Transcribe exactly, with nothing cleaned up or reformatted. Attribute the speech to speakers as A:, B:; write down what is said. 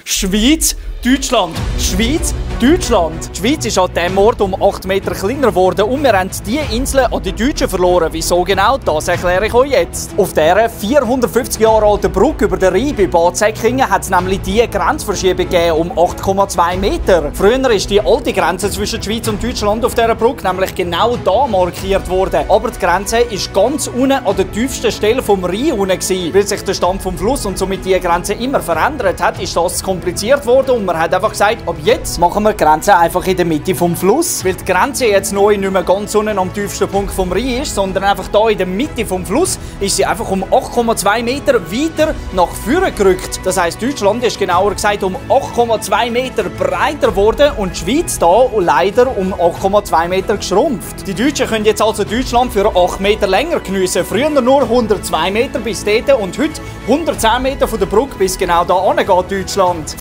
A: Schweiz, Deutschland, Schweiz, Deutschland. Die Schweiz ist an diesem Ort um acht Meter kleiner geworden und wir haben die Inseln an die Deutschen verloren. Wieso genau, das erkläre ich euch jetzt. Auf dieser vierhundertfünfzig Jahre alten Brücke über den Rhein bei Bad Säckingen hat es nämlich die Grenzverschiebung gegeben um acht Komma zwei Meter. Früher ist die alte Grenze zwischen der Schweiz und Deutschland auf dieser Brücke nämlich genau da markiert worden. Aber die Grenze ist ganz unten an der tiefsten Stelle vom Rhein unten gewesen. Weil sich der Stand vom Fluss und somit die Grenze immer verändert hat, ist das kompliziert worden und man hat einfach gesagt, ab jetzt machen wir die Grenze einfach in der Mitte vom Fluss. Weil die Grenze jetzt neu nicht mehr ganz unten am tiefsten Punkt vom Rhein ist, sondern einfach da in der Mitte vom Fluss, ist sie einfach um acht Komma zwei Meter weiter nach vorne gerückt. Das heisst, Deutschland ist genauer gesagt um acht Komma zwei Meter breiter geworden und die Schweiz da leider um acht Komma zwei Meter geschrumpft. Die Deutschen können jetzt also Deutschland für acht Meter länger geniessen. Früher nur hundertzwei Meter bis dort und heute hundertzehn Meter von der Brücke bis genau da angeht Deutschland.